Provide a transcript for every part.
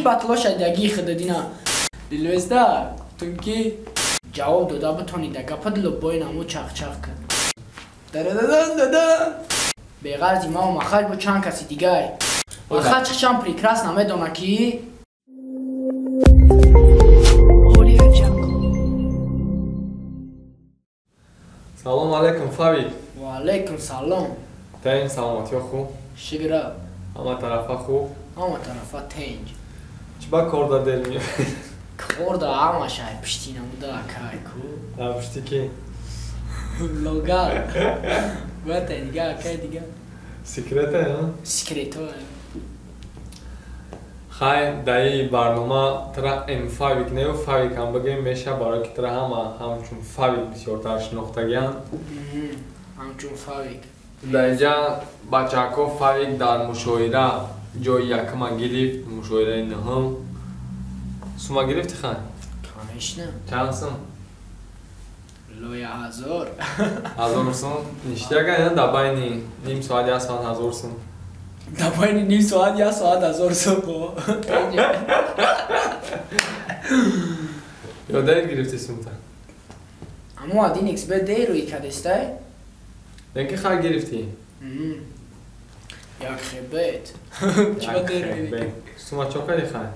батлоша даги хададина дилвеста тунки ҷавоб дода битонид гапа дилобои намо чахчах кард дада беғарзи ма махаҷ бо чанд каси дигай махаҷ чанд прекрасна медона ки салом алейкум Фавик. Ва алейкум салом. Тен саломатиё хуб? Шигра. Ҳама тарафа хуб? Ҳама тарафа тенҷ. Чӣ ба кор да дер миёӣ? Кор да ҳамаша пишти намуда акай ку. Да пишти ки? Логал. Гуата дига акай дига. Секрете, а? Секрето. Хай даи барнома тра Фавик неу Фавикам бигем меша барои ки тра ҳама ҳамчун Фавик бисёртар шинохтагиян. Ҳамчун Фавик. Дар инҷа бачаҳко Фавик дар мушоира ҷои якума гирифт, мушоираи нӯҳум. Сума гирифти хай? Конечно. Чанд сум? Лоя 1000. 1000 сум? Ништагаян дар байни ним соат 1 соат 1000 сум. Дар байни ним соат 1 соат 1000 сум. Ёдае гирифти сумта? Аммо адин XB дейруи кадестай? Денки хай гирифти? Як хебет. Чиба дейруи? Сума чо кади хай?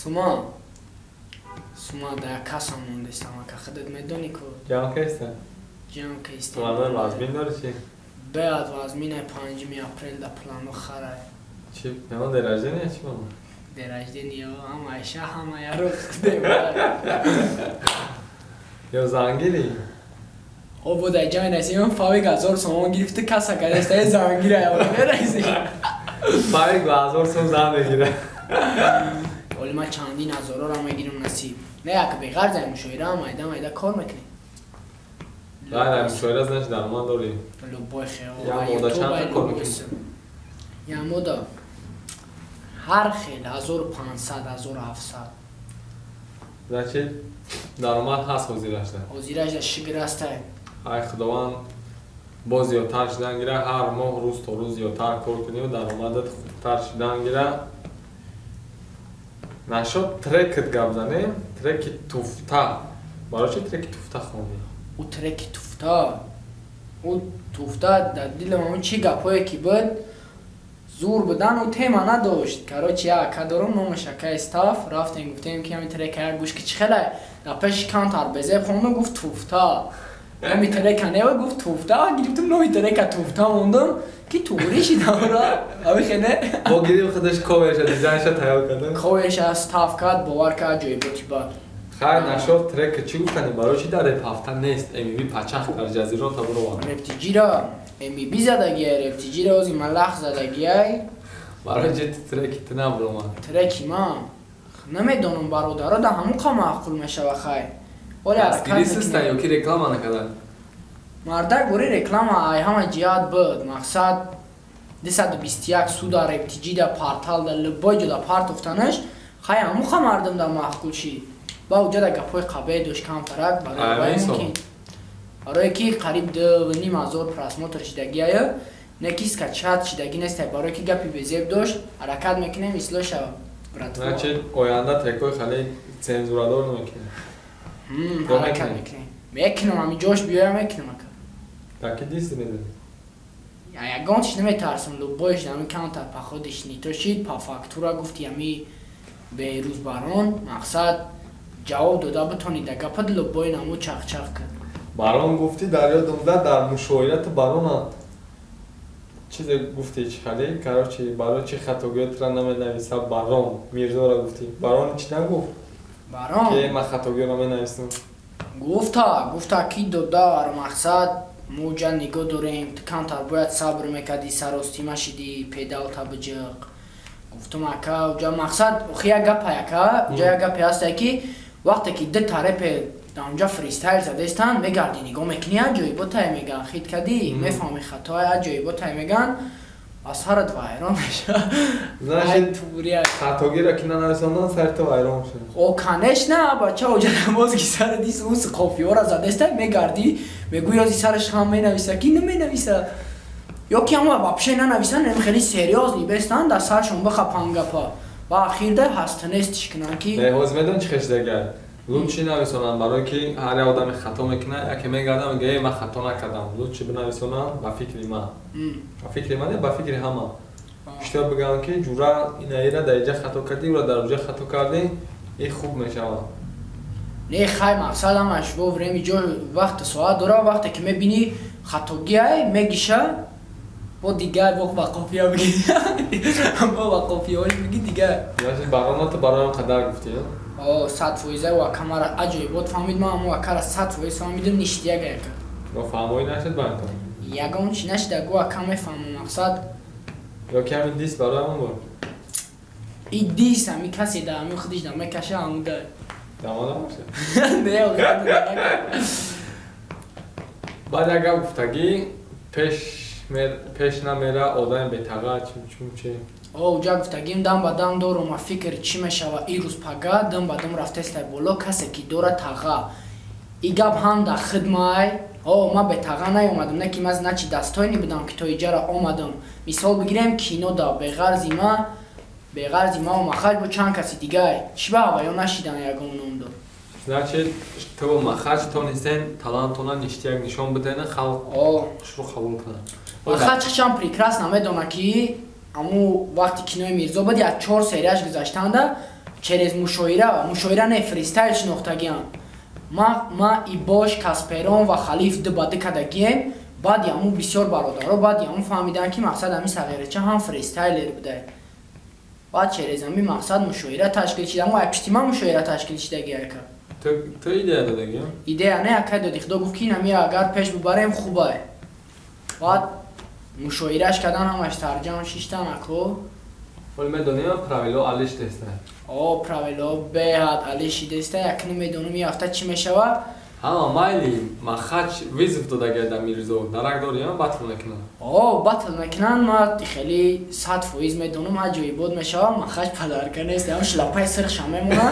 Сума да касам мондестам ака худат медони ку. Ҷамъ кайста? Ҷамъ кайста. Планҳои вазмин дори чи? Беад вазминаи 5 апрел да плану харай. Чи? Меҳмон дер рождения чи бама? Дер рождения ҳамаша ҳама яро худем. Ё зангири? О бода ҷамъи насимон Фавик 1000 сомон гирифти каса кадестаи зангира я мерази. Фавик ба 1000 сом зан мегира. Оли ма чандин ҳазорора мегирам насиб. Не як беғар зай мушоира майда кор мекунем. Дай мушоира значит даромад дорӣ. Любой хел. Я мода чанд кор мекунем? Я мода ҳар хел 1500 1700. Значит даромад ҳаст ҳозирашда. Ҳозирашда шиграстай. Ай худованд боз зиёдтар шидан гира ҳар моҳ рӯз то рӯз зиёдтар кор куниву даромадат хубтар шидан гира. Нашод трекет гап занем, треки туфта. Барои чи треки туфта хонӣ? У треки туфта. У туфта дар дили ман чи гапое ки буд зур будан у тема надошт. Короче я кадорум номаш акай стаф рафтем гуфтем ки ҳамин трека як гӯш ки чӣ хеле дар пеши кантар безеб хонду гуфт туфта. Ҳамин трека нева гуфт туфта гирифтум номи трека туфта мондум ки тури шидамра авихене бо гириф худаш коверша дизайнша тайёр кардем. Коверша стаф кард бовар кард ҷои боти бад. Хай нашод трека чи гуфтани барои чи дар реп ҳафта нест эмиби пачах дар ҷазирота бурова. Рептиҷира эмиби задагиай рептиҷира ози малах задагиай. Барои чи треки ти набурома? Треки ман намедонам бародаро да ҳамун қа маъқул мешава хай. Оли стилистиста ёки реклама накардан? Мардак бори реклама ай ҳама ҷиҳат буд. Мақсад 221 суда рептиҷида парталда любой ҷода партофтанаш хай ҳамун қа мардум да маъқул ши. Ба уҷада гапҳои қабеҳ дошт камтарак барои мумкин. Барое ки қариб 2500 просмотр шидагиая. Не ки скачат шидаги нестай барое ки гапи безеб дошт. ҳаракат мекунем исло шава. Значит оянда трекҳои хеле цензурадор намекунем. ҳаракат мекунем. Мекунем ҳамин ҷош биёям мекунем ака. Таки дисти медем. Ягон чиз наметарсам любойш ҳамин камтар паходиш нитошид па фактура гуфти ҳами берӯз барон мақсад ҷавоб дода битонид гапа любой намо чахчах кард. Барон гуфти дар ёдам зад дар мушоирати барона чизе гуфти чи хале короче барои чи хатогиётра наменависа барон мирзора гуфти барон чи нагуфт? Барон ки ман хатогиёра менависам. Гуфта ки додар мақсад мо ҷа нигоҳ дорем камтар бояд сабр мекарди саростима шиди педалта биҷиқ. Гуфтум ака уҷа мақсад охи як гапа ака уҷа як гапе ҳасте ки вақте ки ду тарепе дар унҷа фристайл задестан мегарди нигоҳ мекунӣ як ҷои ботае меган хит кадӣ мефаҳми хатоа як ҷои ботае меган аз ҳарат вайрон мешава. Значит хатогира ки нанависондан сарта вайрон шуд. О конечно бача уҷа намоз ки сари дис ус қофиёра задестай мегарди мегӯи ёзи сараш ҳам менависа ки наменависа ё ки ҳама вообще нанависанд хеле серьёзни бестан дар саршон бихапан гапа ва ахирда ҳастанестиш кунанд ки ҳоз медон чӣ хештагар лучши нависонам барое ки ҳар як одаме хато мекунад яке мегардам мегӯяд ман хато накардам лучши бинависонам ба фикри ман ба фикри ман ба фикри ҳама иштибоҳ бигӯям ки ҷура инаира дар инҷа хато кардӣ ва дар онҷа хато кардӣ ин хуб мешавад не хай мақсадам аш во времи ҷо вақти соат дора вақте ки мебинӣ хатогиай мегиша бо дигар бо ба қофия бигӣ бо ба қофияош бигӣ дигар баромату бароям қадар гуфтӣ 100% ва камара аҷоибот фаҳмид ман аммо акара 100% фаҳмидам ништияга яка ва фаҳмоӣ нашуд банка ягон чи нашуда гӯ ака мефаҳмам мақсад ё ки ҳамин дист бароям бор и дист ҳами касе да ҳами худиш да мекаша ҳамуда дамона боша не баъд як гап гуфтагӣ пеш намера одами бетаға чум чи ҷа гуфтагим дам ба дам дорум ва фикр чӣ мешава ин рӯз пага дам ба дам рафтестай боло касе ки дора таға и гап ҳам да хидмай ман бетаға наомадам не ки ман начи дастойни будам ки то иҷара омадам мисол бигирем кино да беғарзи ма махаҷ бо чанд каси дигар чӣ баҳава ё нашидан ягон номдор значит ту махаҷ тонистен талантона ништияк нишон бидена халқ шуро қабул кунад махаҷ ҳачам прекрасно медона ки аммо вақти кинои мирзо баъди аз 4 серияш гузаштанда через мушоира не фристайл шинохтагиам ман и бош касперон ва халиф ду ба ду кардагием баъди аммо бисёр бародаро баъди аммо фаҳмиданд ки мақсад ҳами сағирача ҳам фристайлер будай баъд через ҳами мақсад мушоира ташкил шид аммо пишти ман мушоира ташкил шидаги яка ту идея додагӣ идея не яка доди худо гуфт ки ҳами агар пеш бибарем хубай баъд мушоираш кардан ҳамаш тарҷам шишта нако вале медонем правило алиш дестай правило беҳад алиши дестай якни медонам ин ҳафта чӣ мешавад майли махаҷ визв додагия дар мирзо дарак дори батл мекунад батл мекунанд ман хеле 100% медонам аҷоибот мешавад махаҷ падарка нест ам шлапаи сирхша мемонад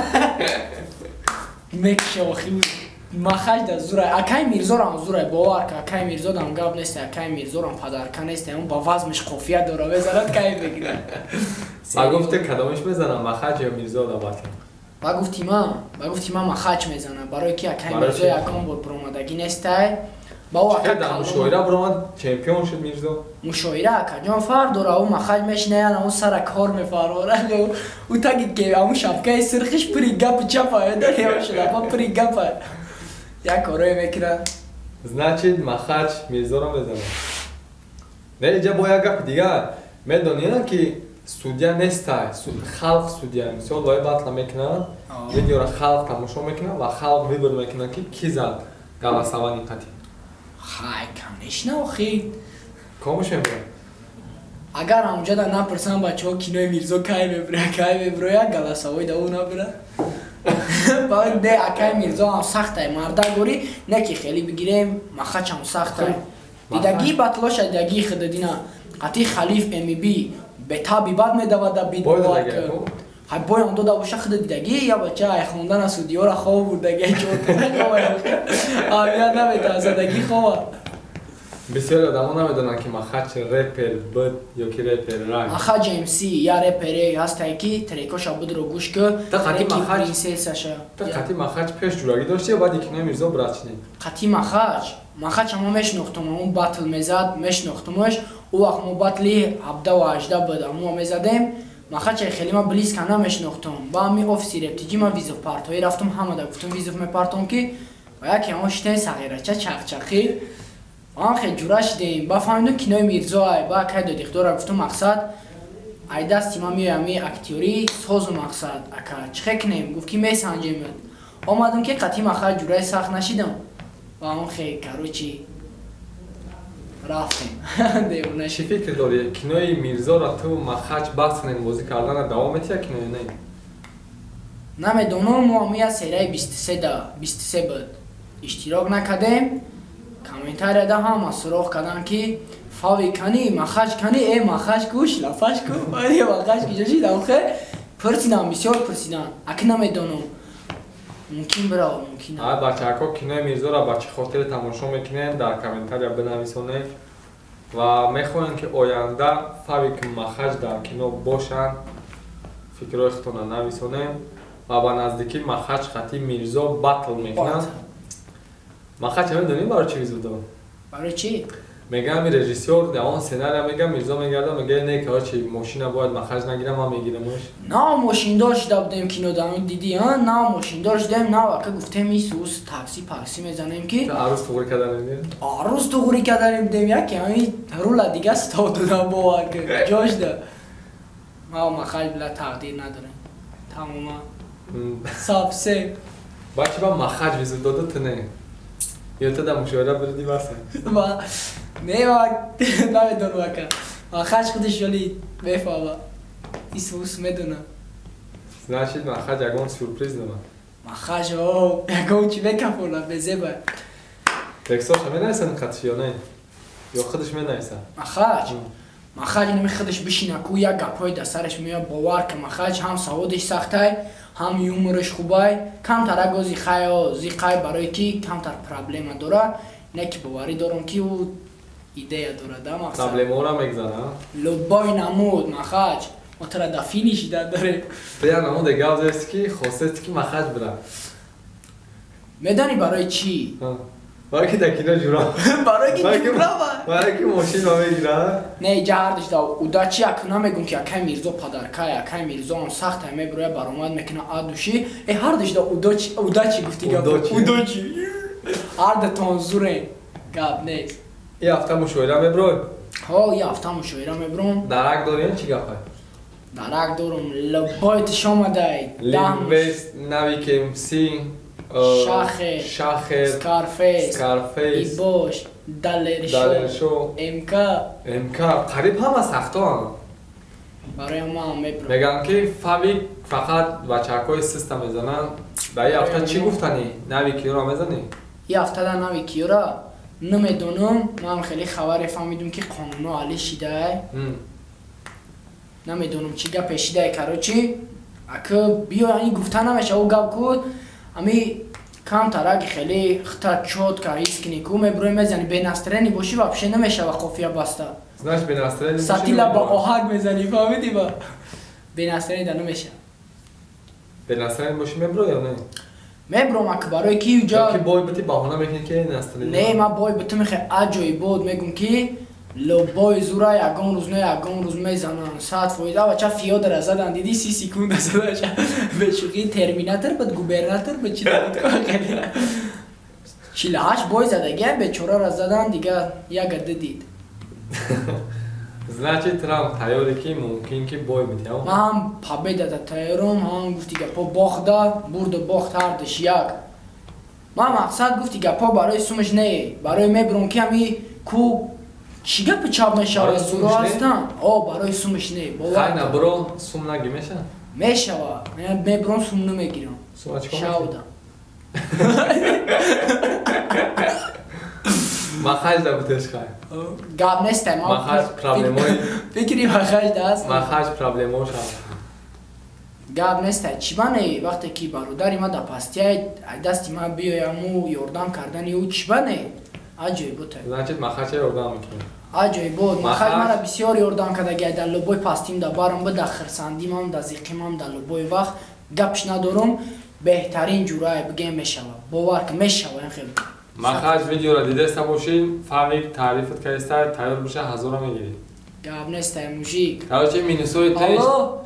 мекиша охи махаҷ да зурай акай мирзорам зурай бовар ка акай мирзодам гап нест акай мирзорам падарка нест ам ба вазмиш қофия дора мезанад кай бигирад ба гуфте кадомиш мезанам махаҷ ё мирзо да батл ба гуфти ман махаҷ мезанам барое ки акай мирзо ягон бор биромадагӣ нестай ба ӯ ака мушоира биромад чемпион шуд мирзо мушоира акаҷон фарқ дора ӯ махаҷ мешинаяд аммо сара кор мефарорад ӯ таги ки аммо шапкаи сирхиш пури гапи чапа шулапа пури гапа як корое мекунад значит махаҷ мирзоро мезанад не иҷа бо як гапи дигар медонед ки судя нестай халқ судя мисол вай батла мекунад видеора халқ тамошо мекунад ва халқ вибор мекунад ки ки зад галасавани қатӣ хай конечно охи комуш мебурад агар ҳамҷада напурсам бачаҳо кинои мирзо кай меброя галасавои даву набурад не акай мирзо ҳам сахтай мардагори не ки хеле бигирем махачам сахтай дидагии батлоша дидагии хидадина қатӣ халиф мб бетаби бад медавада ҳай боям дода боша худа дидагӣ я бача ай хондана судиёра хоб бурдагӣ ҳамият наметавзадагӣ хоба бисёр одамо намедонанд ки махаҷ репер буд ё ки репер ранг махаҷ мс я репере ҳастай ки трекоша будро гӯш ку треки принсесаша та қатӣ махаҷ пеш ҷурагӣ дошти ё баъди кинои мирзо бирачни қатӣ махаҷ ҳама мешнохтум он батл мезад мешнохтумаш ӯ вақт мо батли 17-18 буд аммо мезадем махачай хеле ма близка намешнохтум ба ҳами офиси рептиҷи ма визов партоӣ рафтум ҳамада гуфтум визов мепартом ки ва яке ҳама шитаи сағирача чақчақӣ ан хел ҷура шидем ба фаҳмидум кинои мирзо ай ба кай доди худора гуфтум мақсад ай дасти ма меоями актёрӣ созу мақсад ака чӣ хе кунем гуфт ки месанҷем омадам ки қатӣ махаҷ ҷураи сахт нашидам ва он хе карочи рафтем чӣ фикр дорӣ кинои мирзоро ту махаҷ баҳс кунем бозӣ кардана давом метия кинои не намедонам мо ҳамия серияи 23 буд иштирок накардем комментарияда ҳама суроғ карданд ки фави кани махаҷ кани махаҷ ку шлафаш ку махаҷ киҷошид ахе пурсидам бисёр пурсиданд аки намедонам мумкин бира мумкин бачаҳако кинои мирзоро ба чӣ хотире тамошо мекунем дар комментария бинависонед ва мехоҳем ки оянда фави махаҷ дар кино бошанд фикрҳои худтона нависонем ва ба наздикӣ Махаҷ хати Мирзо батл мекунам. Махаҷ медонӣ барои чӣ визу дорам? Барои чӣ? Мегам режиссёр он сценария мегам Мирзо мегарда мега не короче машина бояд Махаҷ нагирам ман мегирамш. На мошиндор шуда будем кино дамид дидӣ на мошиндор шудем на вака гуфтем исус такси мезанем ки арӯз туғри каданем арӯз туғри каданем будем яке ҳамин рула дига став додам бовар ки ҷошда ма Махаҷ била тақдир надорем тамома сабсе бачи ба Махаҷ визу дода ту не ё ту да мушоҳида бурди баса не намедонам ака Махаҷ худаш ёли мефаҳма исус медонам значит Махаҷ ягон сюрприз дорад Махаҷ ягон чӣ мекафонад безеба текстоша менависад хатиш ё не ё худаш менависад Махаҷ нами худаш бишина ку як гапҳои да сараш меояд бовар ка Махаҷ ҳам саводиш сахтай ҳам юмораш хубай камтар аго зиқай барое ки камтар проблема дорад не ки боварӣ дорам ки ӯ идея дорад мақсад проблемаҳоро мегзана лубой намуд Махаҷ мо тара да финишида дорем я намуд гап зест ки хосест ки Махаҷ бира медонӣ барои чӣ барои ки да кино ҷура барои ки ҷурава барои ки мошина мегира не иҷа ҳардишда уда чи як намегум ки якай Мирзо падаркай якай Мирзо он сахтай мебироя баромад мекуна адуши ҳардишда уда чи гуфти гап уда чи ҳардатон зурем гап нест и ҳафта мушоҳира мебирой и ҳафта мушоҳира мебиром дарак дорем чӣ гапа дарак дорум лубойтиш омадай лимвест нави КМС Шахер Скарфейс Ибош Далершо МК қариб ҳама сахтоам барои ман мебирам мегӯям ки фавик фақат бачакҳои систа мезананд ба и ҳафта чӣ гуфтанӣ нави киёро мезанӣ и ҳафтада нави киёра намедонам ман хеле хабаре фаҳмидум ки қонуно ҳалӣ шидай намедонам чӣ гапе шидай карочи ака биё ин гуфта намеша ӯ гап куд ами камтараги хеле хта чотка ҳискини ку мебирои мезани бенастрени бошӣ вообще намешава қофия баста значит бенастрени сатила ба оҳанг мезани фаҳмидӣ ба бенастрени да намеша бенастрени бошӣ мебирои ё не мебиром ака барои ки уҷа ки бой бити баҳона мекунӣ ки настрени не ма бой бити мехе аҷои бод мегум ки лубои зура ягон рӯз не ягон рӯз мезананд 100% авача фиёдара задан диди 30 секунда задача бешуқи терминатор буд губернатор буд чи дад 48 бой задагия бечорара задан дига яга дидид значит Трамп тайёре ки мумкин ки бой бити ман победада тайёрам ҳам гуфти гапо бохда бурду бохт ҳардиш як ман мақсад гуфти гапо барои сумаш не барои мебирам ки ами ку чӣ гапи чап мешавад зуро ҳастан барои сумаш не хайна биро сум наги мешавад мебирам сум намегирам шавда Махаҷ да бутеш хай гап нестай Махаҷ проблемои фикри Махаҷ даст Махаҷ проблемош гап нестай чӣ бане вақте ки бародари ма да пастияй дасти ма биёяму ёрдам кардани ӯ чӣ бане аҷоиб бутай значит Махаҷ ёрдам мекунӣ аҷоиб буд Махаҷ мара бисёр ёрдам кардагия дар лубои пастим да барам ба да хирсандимам да зиқимам дар лубои вақт гапш надорум беҳтарин ҷурае бигем мешава бовар ка мешава ин хел Махаҷ видеоро дидаста бошӣ фавик таърифат кардиста тайёр боша 1000 мегирӣ гап нестай мужик короче минусои теж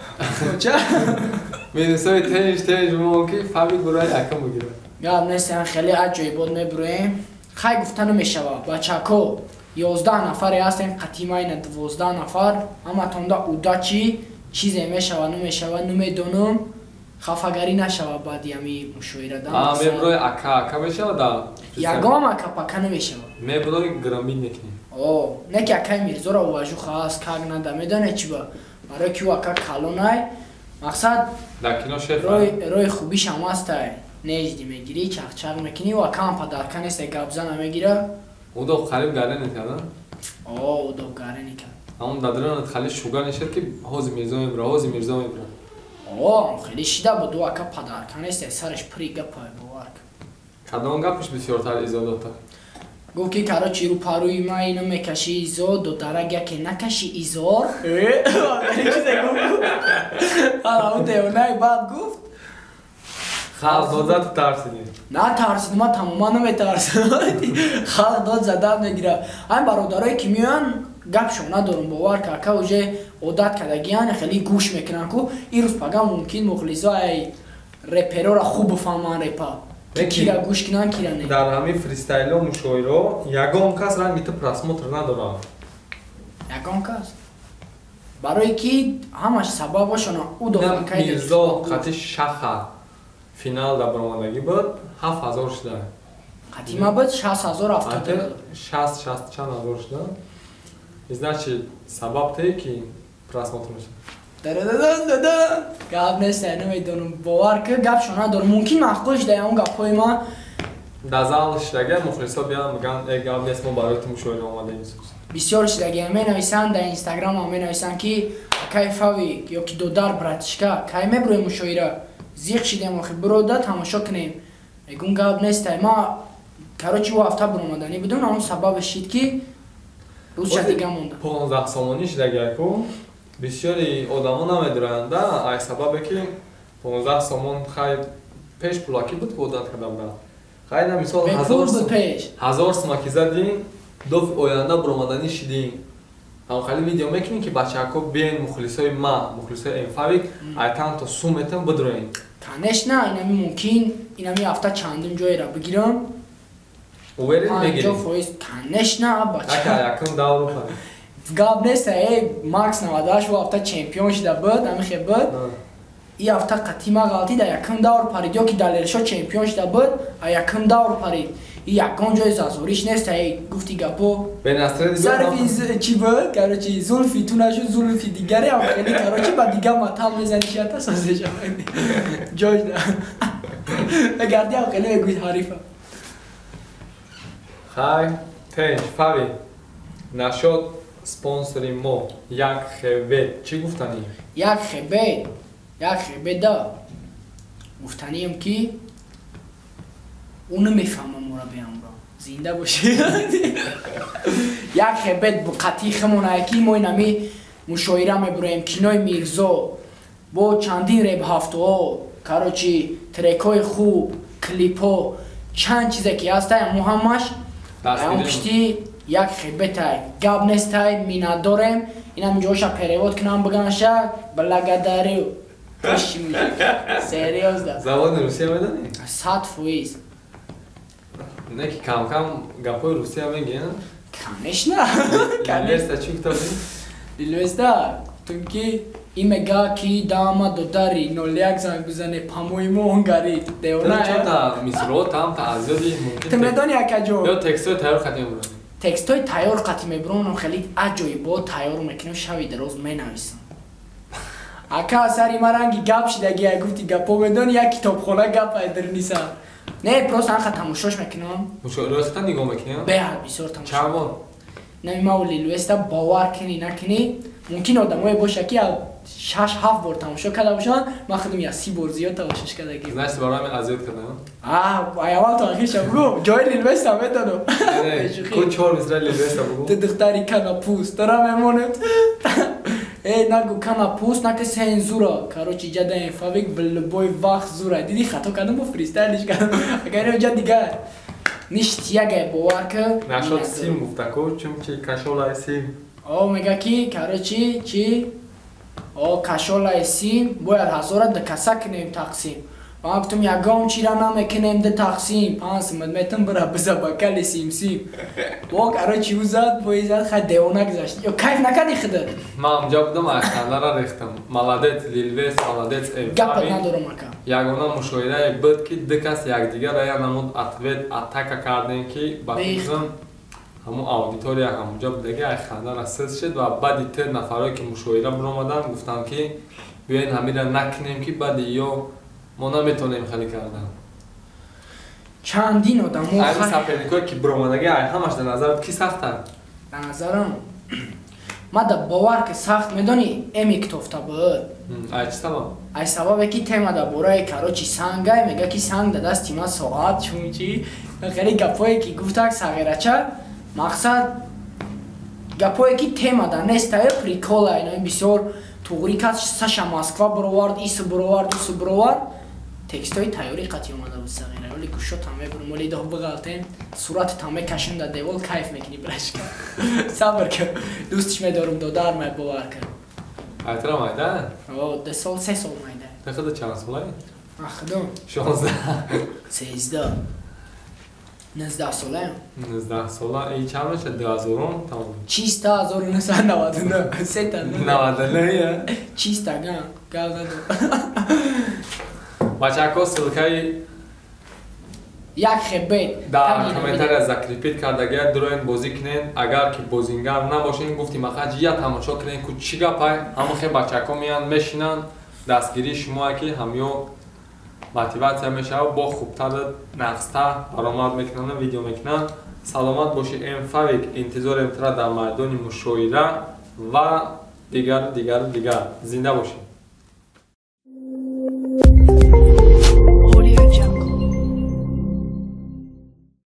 минусои теж бо ки фавик бура якам бигира гап нестай хеле аҷоиб буд мебироем хай гуфта намешава бачако 11 нафаре ҳастем қатимайна 12 нафар ҳаматонда уда чизе мешава намешава намедонам хафагарӣ нашава баъди ами мушоҳирада мебирои ака мешава да ягом ака пака намешава мебирои грамбин мекунӣ не ки акаи Мирзора уважуха аст как нада медоне чӣ ба барои ки ӯ ака калонай мақсад дар кино шеф рои хубишам ҳастай нежди мегирӣ чақчақ мекунӣ ӯ акаам падарка нестай гапзана мегира удо қариб гарен кардна удо гарени кард ҳамон дадрана хали шуга нешад ки ҳози Мирзо мебира хеле шида буд ӯ ака падарка нестай сараш пири гапай бовар кадом гапаш бисёртар изодота گفت که کاروچی رو پاروی ما اینو میکشی ایزو دو درگه که نکشی ایزور چیزه گفت حالا اون دیونای بعد گفت خلق داد زد ترسیدی نه ترسید ما تماما نمیترسید خلق داد زده میگیره این برادرایی که میان گپ شو ندارم باور که اکا اوجه عادت کردگیان خیلی گوش میکنن که این روز پگاه ممکن مخلصای رپرو را خوب بفهمن رپا کی را گوش کنن کی را نه در همین فریستایل و مشاعره یگان کس رنگ میته پراسموتر نداره یگان کس برای کی همش سببشون او دو نه میرزا خطی شخه فینال در برامدگی بود 7000 شده قدیما بود 60000 افتاده 60 چند هزار شده значит سبب ته کی پراسموتر میشه دادن گپ نیست نمیدونم باور که گپ شو ندارم ممکن معقولش ده اون گپای ما دازال شدگه مخلصا بیان میگن ای گپ نیست ما برای تو مشاوره اومده این بسیار شدگی می نویسن در اینستاگرام هم می نویسن که کیفاوی یا کی دودار براتشکا کی میبروی مشاوره زیق شدیم اخی برودا تماشا کنیم میگم گپ نیست ما کاروچی و هفته برآمدنی بدون اون سبب شید که روز دیگه مونده 15 سالانی شدگه کو بسیاری آدما نمیدونند ای سببه که 15 سالون خیلی پیش پولاکی بود که عادت کرده بودن خیلی مثال 1000 سماکی زدیم دو آینده برآمدنی شدیم هم خیلی ویدیو میکنیم که بچه‌ها بین مخلصای ما مخلصای انفاویک ایتان تا سومتن بدرین تنش نه اینمی ممکن اینمی هفته چندم جایی را بگیرم اویرین میگیریم فویز تنش نه بچه یکم داورو کنیم گاب نیست ای ماکس 98 و هفته چمپیون شده بود همه خیلی بود این هفته قطیما غلطی در یکم دور پرید یا که دلیرشا چمپیون شده بود یکم دور پرید این یکم جای زازوریش نیست ای گفتی گپو ظرفی چی بود؟ کاروچی زولفی تو نشد زولفی دیگری هم خیلی کاروچی با دیگه مطال میزنی شد سازش هم جای ده گردی هم خیلی بگوید حریفه خیلی تنش فاوی نشد سپانسری ما یک خیبه چی گفتنی؟ یک خیبه دا گفتنیم که اونو میفهمم مرا بیام را زنده باشی یک خیبه قطعی خمونه که ما اینمی مشاعره میبریم کینای میرزا با چندین ریب هفته ها کاروچی تریک های خوب کلیپ ها چند چیزه که هسته اما همش اون پشتی یک خیبه تای گاب نیست تای میناد داریم اینم جوشا پریواد کنم بگنشه بلگداری پشی میشه سریوز ده زبان روسیه میدانی؟ 100 فویز نه که کم گپای روسیه میگی نه؟ کمش نه لیلوستا چی کتابی؟ لیلوستا تون که این مگه کی داما دوداری نولیک زنگ بزنه پامویمو هنگاری دیونه چون تا میسرو تام تا ازیادی ممکن تمدانی اکا جو یا تکستوی تایور خطی میبرن تکستوی تایور خطی میبرن خیلی اجایی با تایور میکنیم شوی دروز مینویسم اکا سری مرنگی گپ شدگی گفتی گپو بدون یک کتاب خونه گپ ایدر نیسم نه پروست انخه تماشاش میکنم راستا نگاه میکنم؟ بهت بسیار تماشا چرمان؟ نه ما ولی لوستا باور کنی نکنی ممکن آدمای باشه که 6-7 بار تماشا کرده باشن من خودم یا 30 بار زیاد تماشاش کرده گیم نشت برای من اذیت کردم؟ اول تا آخرش بگو جای لیلوستا میدانم کو 4 مصرع لیلوستا بگو؟ تو دختری کاناپوس دارم میمونم ای نگو کاناپوس نکه سنزورا کاروچی جدا انفاویک بلبوی وقت زورا دیدی خطا کردم با فریستایلش کردم اگر اینجا دیگه نیشت یگه باور که نشد سیم گفتکو چون چی کشولای سیم او میگه کی کاروچی چی او کشولای سیم باید هزارا دکسه کنیم تقسیم ما گفتم یگام چی را نمیکنیم ده تقسیم 5 متر برا بزا بکلی سیم با کاروچی وزد بایی زد خیلی دیوانه گذاشت یا کیف نکردی خودت ما همجا بودم اخنده را ریختم ملادت لیلوس ملادت گپت ندارم اکا یگانه مشاهده بود که دو کس یکدیگر را نمود اتک کردن که بخیزم همون آودیتوری همونجا بودگی اخنده را سز شد و بعد تر نفرهایی که مشاهده برآمدن گفتن که بیاین همین را نکنیم که بعد یا ما نمیتونیم خیلی کردن چندین آدم این سپرلیکوی که برآمدگی همش در نظرت کی سختن؟ در نظرم ما در باور که سخت میدونی امی کتوفته بود ای چی سبب؟ ای سببه که تیما در بورای کاروچی سنگه میگه که سنگ در دستی ما ساعت چون چی خیلی گپایی که گفتک سغیرچه مقصد گپایی که تема да нест ая прикола اینا بسیار توغری کات ساشا مسکوا بروارد ایس بروارد اوس بروارد تکستای تیاری قطعی اومده بود سغیره ولی گوشا تمه برو مولی ده بغلطین صورت تمه کشن ده دیوال کیف میکنی برش کن صبر کن دوستش میدارم دادار می باور کن ایترا مایده؟ او 2 سال 3 سال مایده تخده چند ساله؟ اخدم 16 13 19 ساله 19 ساله ای چند میشه 2000 تمام چیست 1999 سه تا 99 چیست گم گل ندو بچه‌ها سلکای یک خبت در کامنتاری ذکر کردگی دروین بازی کنین اگر که بازیگر نباشین گفتیم اخاج یا تماشا کنین که چی گپای همون خیلی بچه‌ها میان میشینن دستگیری شما که همیو موتیواسیا میشه و با خوبتر نقصتر برآمد میکنن ویدیو میکنن سلامت باشی این فوق انتظار امترا در مردانی مشاهده و دیگر زنده باشید